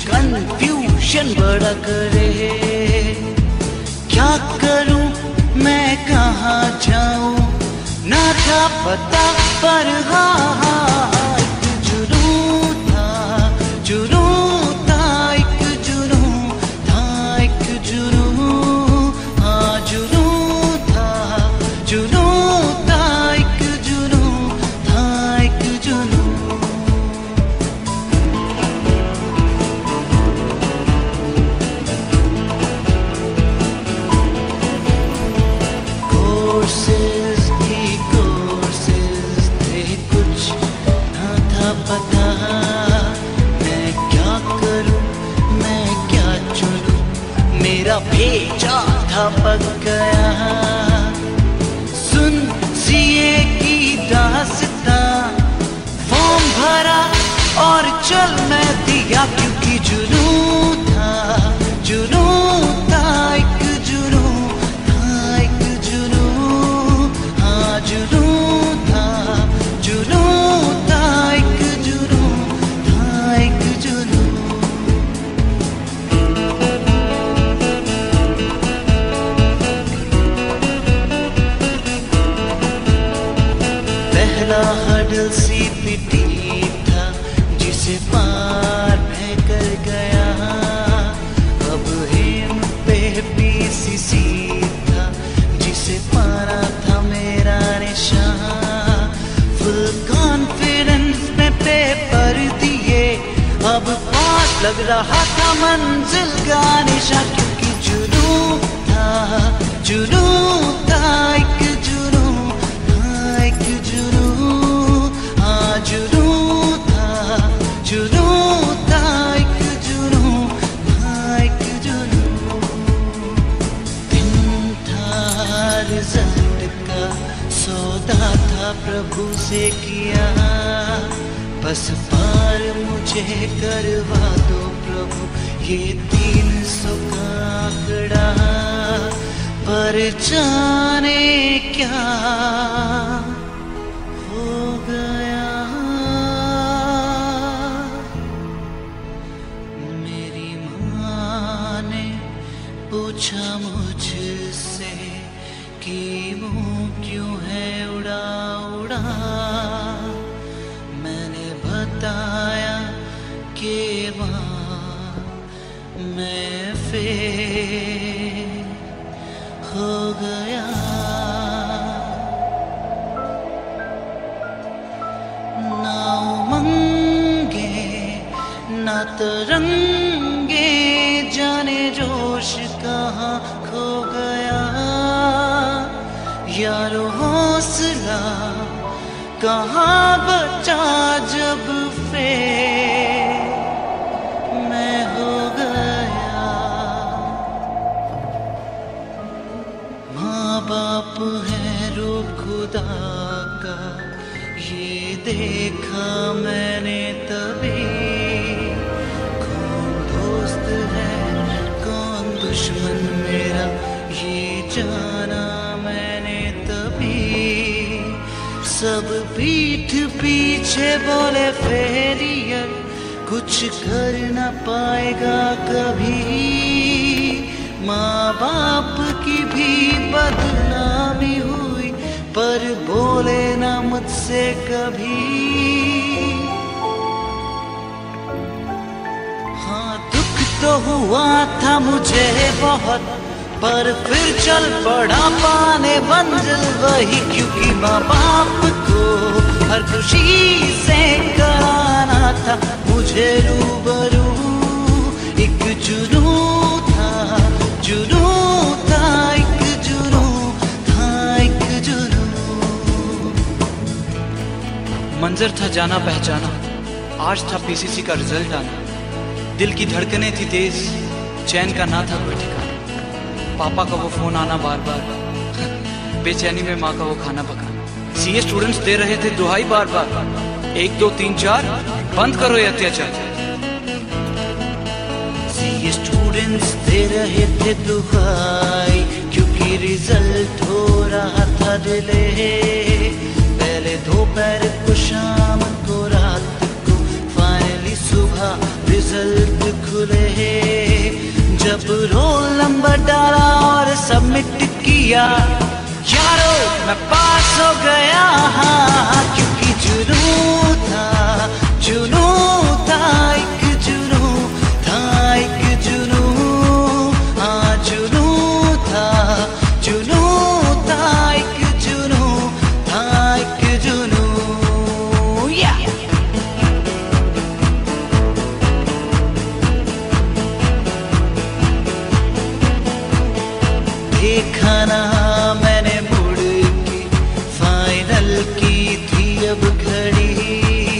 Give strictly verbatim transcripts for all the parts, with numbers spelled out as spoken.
Confusion बड़ा करे। क्या करूं मैं कहाँ जाऊं, ना था पता पर हाँ हाँ एक जुनून था, जुनून था, एक जुनून था, एक जुनून, हाँ जुनून था, जुनून था, एक जुनून था, एक जुनून। कोर्सेज ही कोर्सेज थे, कुछ ना था पता मैं क्या करूं, मैं क्या चुनूं, मेरा भेजा था पक गया। सुन सीए की दास्तां, फॉर्म भरा और चल मैं दिया, क्योंकि जुनून था, जुनून था, एक जुनून था, एक जुनून, हाँ जुनून था, जुनून था, एक जुनून था, एक जुनून। पहला हडल सीपीटी था, जिसे पार मैं कर गया। अब एम पे पीसीसी था, जिसे पाना था मेरा निशान। फुल कॉन्फिडेंस में पेपर दिए, अब पास लग रहा था मंजिल का निशा, क्योंकि जुनून था, जुनून था, एक जुनून था, एक जुनून, हाँ जुनून था, जुनून था, एक जुनून था, एक जुनून। दिन था रिजल्ट का, सौदा था प्रभु से किया, बस पार मुझे करवा दो प्रभु ये तीन सौ का आंकड़ा। पर जाने क्या हो गया, मेरी माँ ने पूछा मुझसे कि मुंह क्यों है उड़ा उड़ा। मैंने बताया कि माँ मैं फेल हो गया। ना उमंगे ना तरंगे, जाने जोश कहाँ खो गया। यारो हौसला कहाँ बचा जब फेल मैं हो गया। माँ बाप है रूप खुदा का, ये देखा मैंने तभी। कौन दोस्त है कौन दुश्मन मेरा, ये जाना मैंने तभी। सब पीठ पीछे बोले फेलियर, कुछ कर न पाएगा कभी। माँ बाप की भी बदनामी हुई, पर बोले ना मुझसे कभी। हाँ दुख तो हुआ था मुझे बहुत, पर फिर चल पड़ा पाने मंजिल वही। क्योंकि माँ बाप को हर खुशी से कराना था मुझे रूबरू। एक जुनून था, जुनून था, एक जुनून था, एक जुनून। मंजर था जाना पहचाना, आज था पीसीसी का रिजल्ट आना। दिल की धड़कनें थी तेज, चैन का ना था कोई ठिकाना। पापा का वो फोन आना बार बार, बेचैनी में माँ का वो खाना पकाना। सीए स्टूडेंट्स दे रहे थे दुहाई बार बार, एक दो तीन चार बंद करो ये अत्याचार। सीए स्टूडेंट्स दे रहे थे दुहाई, क्योंकि रिजल्ट हो रहा था डिले। पहले दोपहर को शाम को रात को फाइनली सुबह था रिजल्ट खुले, जब रोल नंबर डाला और सबमिट किया, यारो मैं पास हो गया। हाँ, क्योंकि जुनून था, जुनून था, एक जुनून था, एक जुनून, हाँ जुनून था, जुनून था, एक जुनून था, एक जुनून। या देखा ना मैंने मुड़ के, फाइनल की थी अब घड़ी,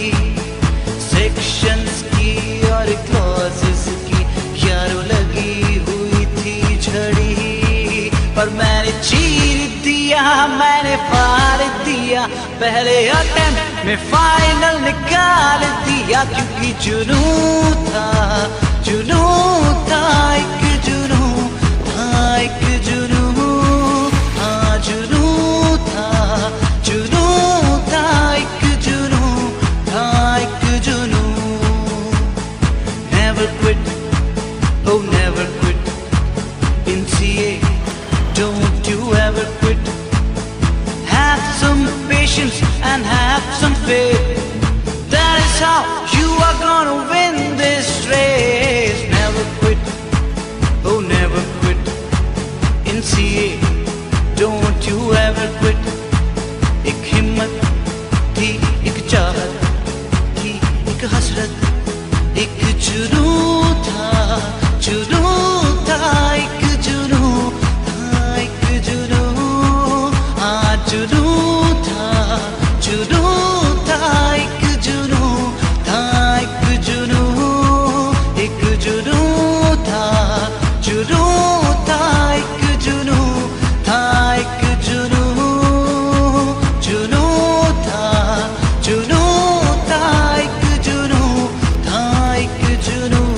सेक्शंस की और क्लॉसेस की यारों लगी हुई थी झड़ी, पर मैंने चीर दिया, मैंने फाड़ दिया, पहले अटेम्प्ट में फाइनल निकाल दिया, क्योंकि जुनून था, जुनून था, एक जुनून था, एक जुनून, हाँ जुनून था, जुनून था, एक जुनून था, एक जुनून। Never quit, oh never quit, in C A, don't you ever quit. Have some patience and have some faith, that is how you are gonna win this race. Never quit, oh never quit, in C A, don't you ever quit. एक हिम्मत थी, एक चाहत थी, एक हसरत, एक जुनून था, जुनून था, एक जुनून था, एक जुनून, हाँ जुनून था, जुनून था, एक जुनून था, एक जुनून, एक जुनून था, जुनून था, एक जुनून था, एक जुनून, जुनून था, जुनून था, एक जुनून था, एक जुनून।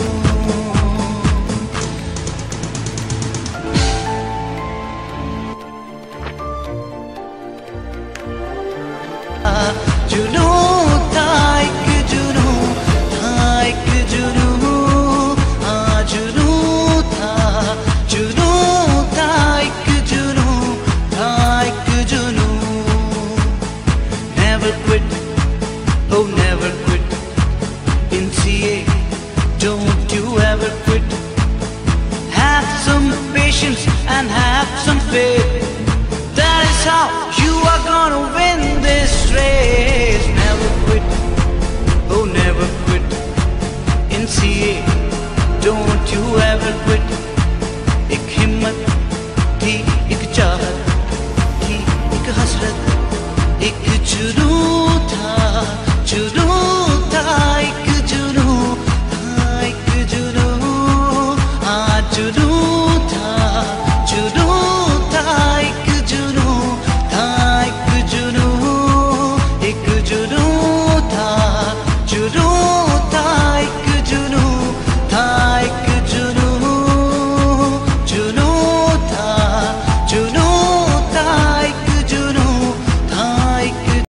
जुनून था, एक जुनून था, एक जुनून, हाँ जुनून था, जुनून था, एक जुनून था, एक जुनून। Never quit, oh never quit, in C A, don't you ever quit. Have some patience and have some faith, that is how you are gonna win this race. Never quit, oh never quit, in C A, don't you ever quit. एक हिम्मत थी, एक चाहत थी, एक हसरत, एक जुनून था, जुनून था, एक जुनून था, एक जुनून, हाँ जुनून।